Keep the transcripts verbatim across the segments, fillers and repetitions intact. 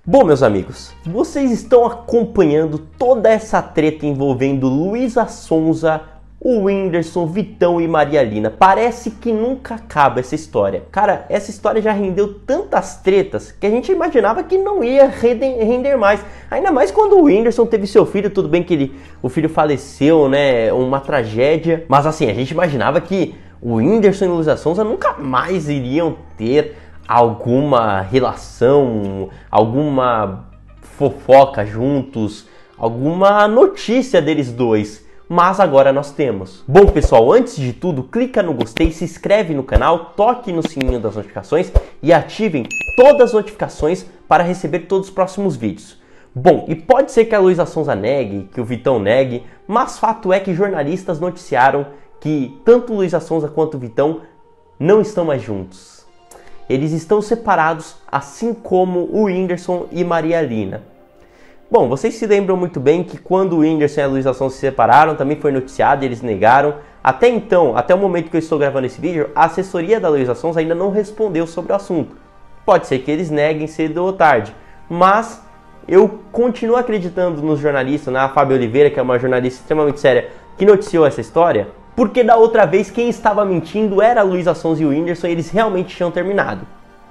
Bom, meus amigos, vocês estão acompanhando toda essa treta envolvendo Luísa Sonza, o Whindersson, Vitão e Maria Lina. Parece que nunca acaba essa história. Cara, essa história já rendeu tantas tretas que a gente imaginava que não ia render mais. Ainda mais quando o Whindersson teve seu filho. Tudo bem que ele, o filho faleceu, né? Uma tragédia. Mas assim, a gente imaginava que o Whindersson e Luísa Sonza nunca mais iriam ter alguma relação, alguma fofoca juntos, alguma notícia deles dois. Mas agora nós temos. Bom, pessoal, antes de tudo, clica no gostei, se inscreve no canal, toque no sininho das notificações e ativem todas as notificações para receber todos os próximos vídeos. Bom, e pode ser que a Luísa Sonza negue, que o Vitão negue, mas fato é que jornalistas noticiaram que tanto Luísa Sonza quanto o Vitão não estão mais juntos. Eles estão separados, assim como o Whindersson e Maria Lina. Bom, vocês se lembram muito bem que quando o Whindersson e a Luísa Sonza se separaram, também foi noticiado e eles negaram. Até então, até o momento que eu estou gravando esse vídeo, a assessoria da Luísa Sonza ainda não respondeu sobre o assunto. Pode ser que eles neguem cedo ou tarde, mas eu continuo acreditando nos jornalistas, na Fábio Oliveira, que é uma jornalista extremamente séria, que noticiou essa história. Porque da outra vez quem estava mentindo era a Luísa Sonza e o Whindersson e eles realmente tinham terminado.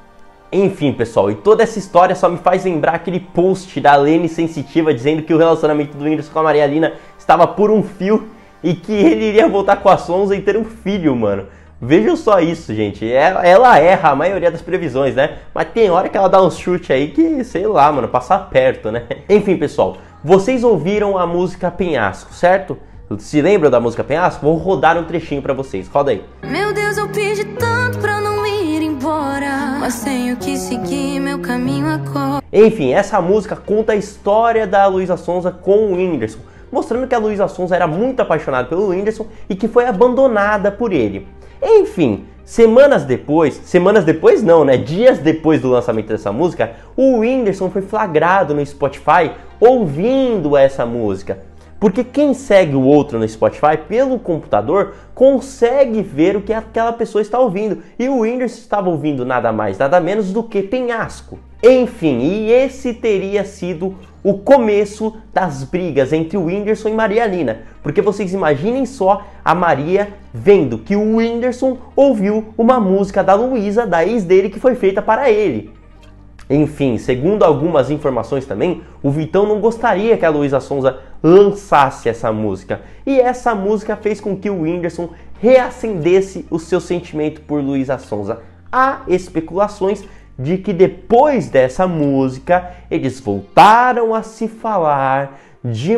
Enfim, pessoal, e toda essa história só me faz lembrar aquele post da Lene Sensitiva dizendo que o relacionamento do Whindersson com a Maria Lina estava por um fio e que ele iria voltar com a Sonza e ter um filho, mano. Vejam só isso, gente. Ela, ela erra a maioria das previsões, né? Mas tem hora que ela dá uns chutes aí que, sei lá, mano, passa perto, né? Enfim, pessoal, vocês ouviram a música Penhasco, certo? Se lembram da música Penhasco? Vou rodar um trechinho pra vocês. Roda aí. Meu Deus, eu pedi tanto pra não ir embora, mas tenho que seguir meu caminho agora. Enfim, essa música conta a história da Luísa Sonza com o Whindersson, mostrando que a Luísa Sonza era muito apaixonada pelo Whindersson e que foi abandonada por ele. Enfim, semanas depois, semanas depois não, né? Dias depois do lançamento dessa música, o Whindersson foi flagrado no Spotify ouvindo essa música. Porque quem segue o outro no Spotify pelo computador consegue ver o que aquela pessoa está ouvindo. E o Whindersson estava ouvindo nada mais, nada menos do que Penhasco. Enfim, e esse teria sido o começo das brigas entre o Whindersson e Maria Lina. Porque vocês imaginem só a Maria vendo que o Whindersson ouviu uma música da Luísa, da ex dele, que foi feita para ele. Enfim, segundo algumas informações também, o Vitão não gostaria que a Luísa Sonza lançasse essa música. E essa música fez com que o Whindersson reacendesse o seu sentimento por Luísa Sonza. Há especulações de que depois dessa música, eles voltaram a se falar de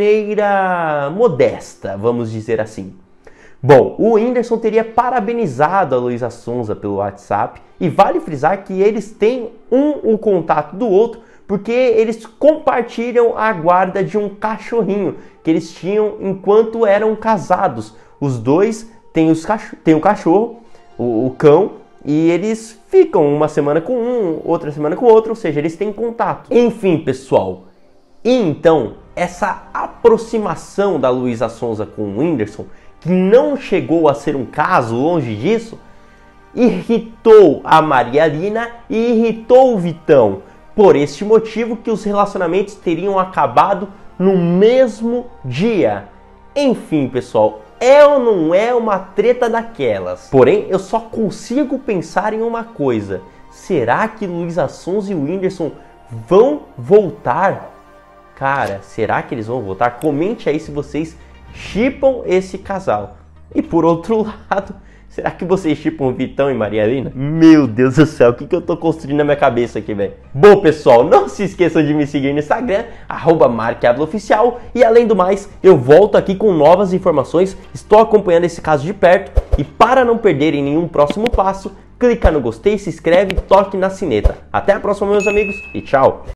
maneira modesta, vamos dizer assim. Bom, o Whindersson teria parabenizado a Luísa Sonza pelo WhatsApp e vale frisar que eles têm um o contato do outro porque eles compartilham a guarda de um cachorrinho que eles tinham enquanto eram casados. Os dois têm, os cachorro, têm o cachorro, o, o cão, e eles ficam uma semana com um, outra semana com outro, ou seja, eles têm contato. Enfim, pessoal, e então essa aproximação da Luísa Sonza com o Whindersson, que não chegou a ser um caso, longe disso, irritou a Maria Lina e irritou o Vitão. Por este motivo que os relacionamentos teriam acabado no mesmo dia. Enfim, pessoal, é ou não é uma treta daquelas? Porém, eu só consigo pensar em uma coisa. Será que Luísa Sonza e o Whindersson vão voltar? Cara, será que eles vão voltar? Comente aí se vocês shippam esse casal. E por outro lado, será que vocês shippam Vitão e Maria Lina? Meu Deus do céu, o que, que eu tô construindo na minha cabeça aqui, velho? Bom, pessoal, não se esqueçam de me seguir no Instagram, arroba marquiablaoficial. E além do mais, eu volto aqui com novas informações. Estou acompanhando esse caso de perto. E para não perderem nenhum próximo passo, clica no gostei, se inscreve e toque na sineta. Até a próxima, meus amigos, e tchau!